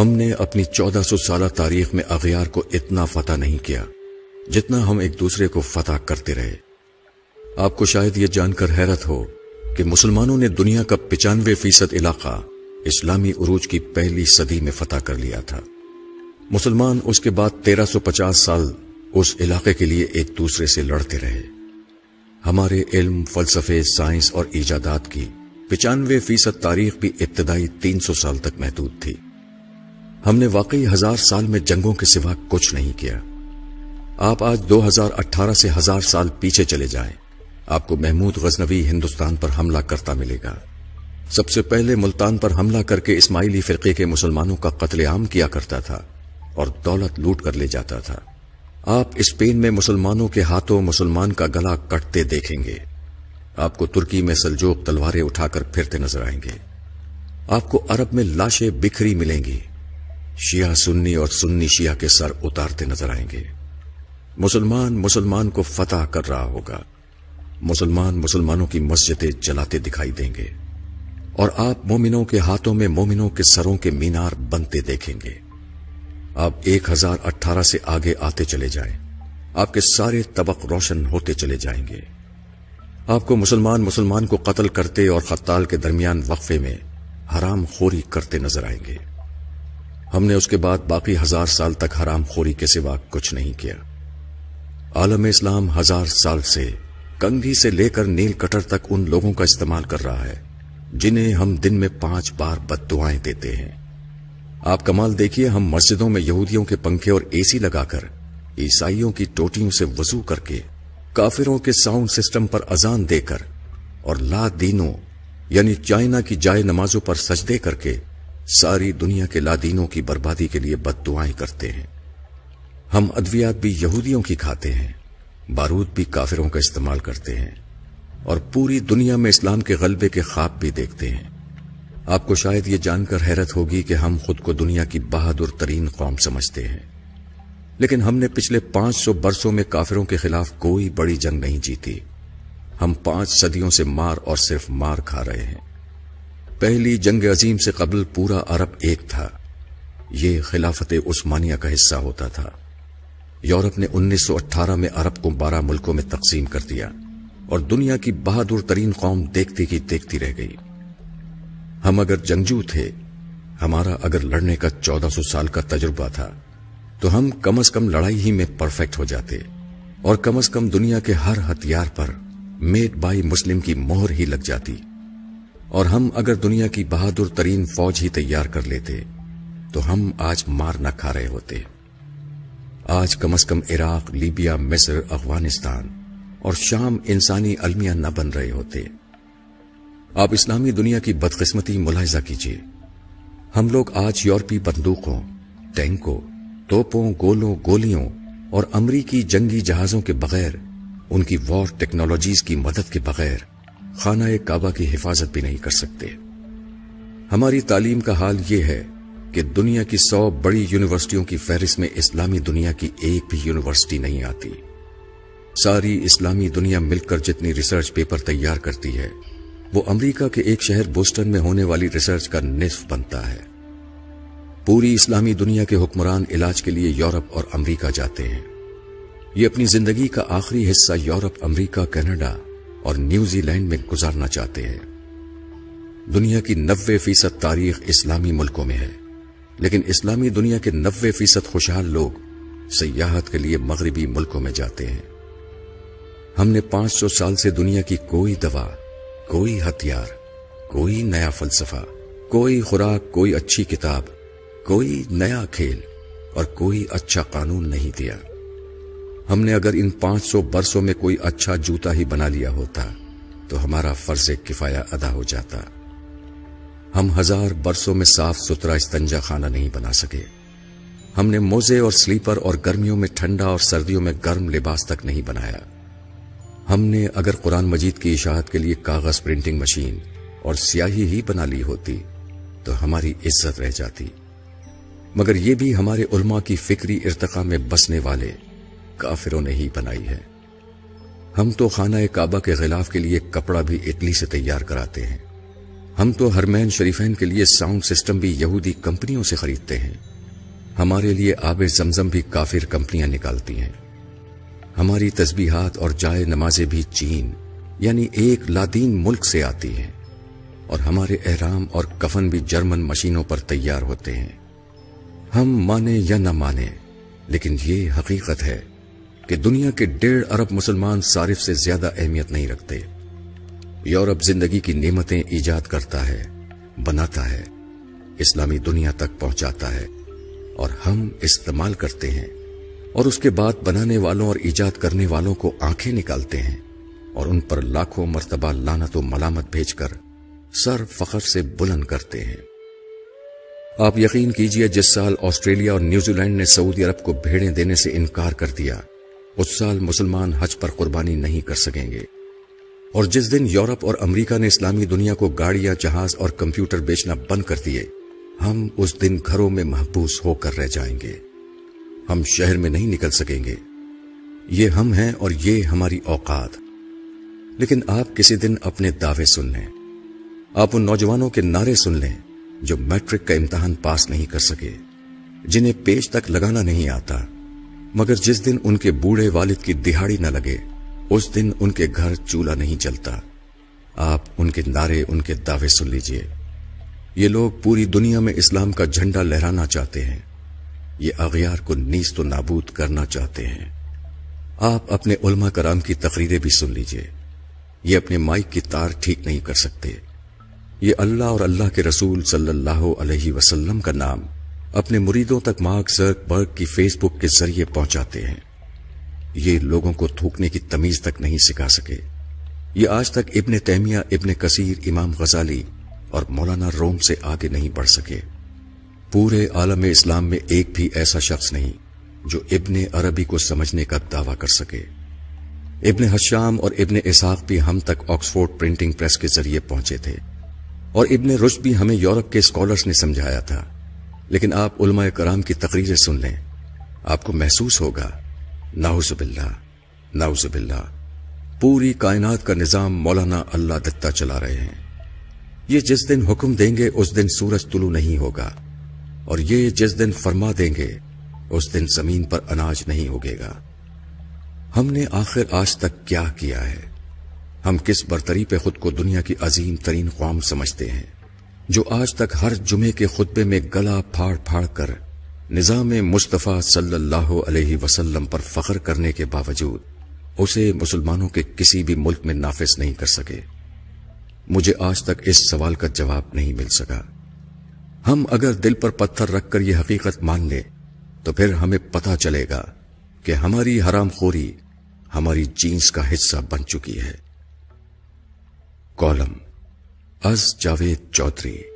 ہم نے اپنی 1400 سالہ تاریخ میں اغیار کو اتنا فتح نہیں کیا جتنا ہم ایک دوسرے کو فتح کرتے رہے۔ آپ کو شاید یہ جان کر حیرت ہو کہ مسلمانوں نے دنیا کا 95% علاقہ اسلامی عروج کی پہلی صدی میں فتح کر لیا تھا۔ مسلمان اس کے بعد 1350 سال اس علاقے کے لیے ایک دوسرے سے لڑتے رہے۔ ہمارے علم، فلسفے، سائنس اور ایجادات کی 95% تاریخ بھی ابتدائی 300 سال تک محدود تھی۔ ہم نے واقعی 1000 سال میں جنگوں کے سوا کچھ نہیں کیا۔ آپ آج 2018 سے 1000 سال پیچھے چلے جائیں، آپ کو محمود غزنوی ہندوستان پر حملہ کرتا ملے گا۔ سب سے پہلے ملتان پر حملہ کر کے اسماعیلی فرقے کے مسلمانوں کا قتل عام کیا کرتا تھا اور دولت لوٹ کر لے جاتا تھا۔ آپ اسپین میں مسلمانوں کے ہاتھوں مسلمان کا گلا کٹتے دیکھیں گے۔ آپ کو ترکی میں سلجوق تلواریں اٹھا کر پھرتے نظر آئیں گے۔ آپ کو عرب میں لاشیں بکھری ملیں گی، شیعہ سنی اور سنی شیعہ کے سر اتارتے نظر آئیں گے۔ مسلمان مسلمان کو فتح کر رہا ہوگا، مسلمان مسلمانوں کی مسجدیں جلاتے دکھائی دیں گے، اور آپ مومنوں کے ہاتھوں میں مومنوں کے سروں کے مینار بنتے دیکھیں گے۔ آپ 1018 سے آگے آتے چلے جائیں، آپ کے سارے طبق روشن ہوتے چلے جائیں گے۔ آپ کو مسلمان مسلمان کو قتل کرتے اور قتال کے درمیان وقفے میں حرام خوری کرتے نظر آئیں گے۔ ہم نے اس کے بعد باقی 1000 سال تک حرام خوری کے سوا کچھ نہیں کیا۔ عالم اسلام 1000 سال سے کنگھی سے لے کر نیل کٹر تک ان لوگوں کا استعمال کر رہا ہے جنہیں ہم دن میں 5 بار بد دعائیں دیتے ہیں۔ آپ کمال دیکھیے، ہم مسجدوں میں یہودیوں کے پنکھے اور اے سی لگا کر، عیسائیوں کی ٹوٹیوں سے وضو کر کے، کافروں کے ساؤنڈ سسٹم پر اذان دے کر اور لا دینوں یعنی چائنا کی جائے نمازوں پر سجدے کر کے ساری دنیا کے لا دینوں کی بربادی کے لیے بد دعائیں کرتے ہیں۔ ہم ادویات بھی یہودیوں کی کھاتے ہیں، بارود بھی کافروں کا استعمال کرتے ہیں، اور پوری دنیا میں اسلام کے غلبے کے خواب بھی دیکھتے ہیں۔ آپ کو شاید یہ جان کر حیرت ہوگی کہ ہم خود کو دنیا کی بہادر ترین قوم سمجھتے ہیں، لیکن ہم نے پچھلے 500 برسوں میں کافروں کے خلاف کوئی بڑی جنگ نہیں جیتی۔ ہم 5 صدیوں سے مار اور صرف مار کھا رہے ہیں۔ پہلی جنگ عظیم سے قبل پورا عرب ایک تھا، یہ خلافت عثمانیہ کا حصہ ہوتا تھا۔ یورپ نے 1918 میں عرب کو 12 ملکوں میں تقسیم کر دیا اور دنیا کی بہادر ترین قوم دیکھتی کی دیکھتی رہ گئی۔ ہم اگر جنگجو تھے، ہمارا اگر لڑنے کا 1400 سال کا تجربہ تھا، تو ہم کم از کم لڑائی ہی میں پرفیکٹ ہو جاتے، اور کم از کم دنیا کے ہر ہتھیار پر میڈ بائی مسلم کی مہر ہی لگ جاتی، اور ہم اگر دنیا کی بہادر ترین فوج ہی تیار کر لیتے تو ہم آج مار نہ کھا رہے ہوتے۔ آج کم از کم عراق، لیبیا، مصر، افغانستان اور شام انسانی المیہ نہ بن رہے ہوتے۔ آپ اسلامی دنیا کی بدقسمتی ملاحظہ کیجیے۔ ہم لوگ آج یورپی بندوقوں، ٹینکوں، توپوں، گولوں، گولیوں اور امریکی جنگی جہازوں کے بغیر، ان کی وار ٹیکنالوجیز کی مدد کے بغیر خانہ کعبہ کی حفاظت بھی نہیں کر سکتے۔ ہماری تعلیم کا حال یہ ہے کہ دنیا کی 100 بڑی یونیورسٹیوں کی فہرست میں اسلامی دنیا کی ایک بھی یونیورسٹی نہیں آتی۔ ساری اسلامی دنیا مل کر جتنی ریسرچ پیپر تیار کرتی ہے، وہ امریکہ کے ایک شہر بوسٹن میں ہونے والی ریسرچ کا نصف بنتا ہے۔ پوری اسلامی دنیا کے حکمران علاج کے لیے یورپ اور امریکہ جاتے ہیں۔ یہ اپنی زندگی کا آخری حصہ یورپ، امریکہ، کینیڈا اور نیوزی لینڈ میں گزارنا چاہتے ہیں۔ دنیا کی 90% تاریخ اسلامی ملکوں میں ہے، لیکن اسلامی دنیا کے 90% خوشحال لوگ سیاحت کے لیے مغربی ملکوں میں جاتے ہیں۔ ہم نے 500 سال سے دنیا کی کوئی دوا، کوئی ہتھیار، کوئی نیا فلسفہ، کوئی خوراک، کوئی اچھی کتاب، کوئی نیا کھیل اور کوئی اچھا قانون نہیں دیا۔ ہم نے اگر ان 500 برسوں میں کوئی اچھا جوتا ہی بنا لیا ہوتا تو ہمارا فرض کفایہ ادا ہو جاتا۔ ہم 1000 برسوں میں صاف ستھرا استنجا خانہ نہیں بنا سکے۔ ہم نے موزے اور سلیپر اور گرمیوں میں ٹھنڈا اور سردیوں میں گرم لباس تک نہیں بنایا۔ ہم نے اگر قرآن مجید کی اشاعت کے لیے کاغذ پرنٹنگ مشین اور سیاہی ہی بنا لی ہوتی تو ہماری عزت رہ جاتی، مگر یہ بھی ہمارے علماء کی فکری ارتقاء میں بسنے والے کافروں نے ہی بنائی ہے۔ ہم تو خانہ کعبہ کے غلاف کے لیے کپڑا بھی اٹلی سے تیار کراتے ہیں، ہم تو حرمین شریفین کے لیے ساؤنڈ سسٹم بھی یہودی کمپنیوں سے خریدتے ہیں. ہمارے لیے آب زمزم بھی کافر کمپنیاں نکالتی ہیں. ہماری تسبیحات اور جائے نمازیں بھی چین یعنی ایک لادین ملک سے آتی ہیں، اور ہمارے احرام اور کفن بھی جرمن مشینوں پر تیار ہوتے ہیں. ہم مانے یا نہ مانے، لیکن یہ حقیقت ہے کہ دنیا کے 1.5 ارب مسلمان صارف سے زیادہ اہمیت نہیں رکھتے. یورپ زندگی کی نعمتیں ایجاد کرتا ہے، بناتا ہے، اسلامی دنیا تک پہنچاتا ہے، اور ہم استعمال کرتے ہیں، اور اس کے بعد بنانے والوں اور ایجاد کرنے والوں کو آنکھیں نکالتے ہیں اور ان پر لاکھوں مرتبہ لعنت و ملامت بھیج کر سر فخر سے بلند کرتے ہیں. آپ یقین کیجئے جس سال آسٹریلیا اور نیوزی لینڈ نے سعودی عرب کو بھیڑیں دینے سے انکار کر دیا، اس سال مسلمان حج پر قربانی نہیں کر سکیں گے. اور جس دن یورپ اور امریکہ نے اسلامی دنیا کو گاڑیاں، جہاز اور کمپیوٹر بیچنا بند کر دیے، ہم اس دن گھروں میں محبوس ہو کر رہ جائیں گے. ہم شہر میں نہیں نکل سکیں گے. یہ ہم ہیں اور یہ ہماری اوقات. لیکن آپ کسی دن اپنے دعوے سن لیں. آپ ان نوجوانوں کے نعرے سن لیں جو میٹرک کا امتحان پاس نہیں کر سکے، جنہیں پیج تک لگانا نہیں آتا، مگر جس دن ان کے بوڑھے والد کی دہاڑی نہ لگے اس دن ان کے گھر چولہا نہیں جلتا. آپ ان کے نعرے، ان کے دعوے سن لیجئے. یہ لوگ پوری دنیا میں اسلام کا جھنڈا لہرانا چاہتے ہیں. یہ اغیار کو نیست و نابود کرنا چاہتے ہیں. آپ اپنے علماء کرام کی تقریریں بھی سن لیجئے. یہ اپنے مائک کی تار ٹھیک نہیں کر سکتے. یہ اللہ اور اللہ کے رسول صلی اللہ علیہ وسلم کا نام اپنے مریدوں تک مارک زکربرگ کی فیس بک کے ذریعے پہنچاتے ہیں. یہ لوگوں کو تھوکنے کی تمیز تک نہیں سکھا سکے. یہ آج تک ابن تیمیہ، ابن کثیر، امام غزالی اور مولانا روم سے آگے نہیں بڑھ سکے. پورے عالم اسلام میں ایک بھی ایسا شخص نہیں جو ابن عربی کو سمجھنے کا دعویٰ کر سکے. ابن حشام اور ابن اسحاق بھی ہم تک آکسفورڈ پرنٹنگ پریس کے ذریعے پہنچے تھے، اور ابن رشد بھی ہمیں یورپ کے اسکالرز نے سمجھایا تھا. لیکن آپ علماء کرام کی تقریریں سن لیں، آپ کو محسوس ہوگا نعوذ باللہ، نعوذ باللہ، پوری کائنات کا نظام مولانا اللہ دتہ چلا رہے ہیں. یہ جس دن حکم دیں گے اس دن سورج طلوع نہیں ہوگا، اور یہ جس دن فرما دیں گے اس دن زمین پر اناج نہیں اگے گا. ہم نے آخر آج تک کیا کیا ہے؟ ہم کس برتری پہ خود کو دنیا کی عظیم ترین قوم سمجھتے ہیں، جو آج تک ہر جمعے کے خطبے میں گلا پھاڑ پھاڑ کر نظام مصطفیٰ صلی اللہ علیہ وسلم پر فخر کرنے کے باوجود اسے مسلمانوں کے کسی بھی ملک میں نافذ نہیں کر سکے. مجھے آج تک اس سوال کا جواب نہیں مل سکا. ہم اگر دل پر پتھر رکھ کر یہ حقیقت مان لیں تو پھر ہمیں پتہ چلے گا کہ ہماری حرام خوری ہماری جینس کا حصہ بن چکی ہے. کالم از جاوید چودھری.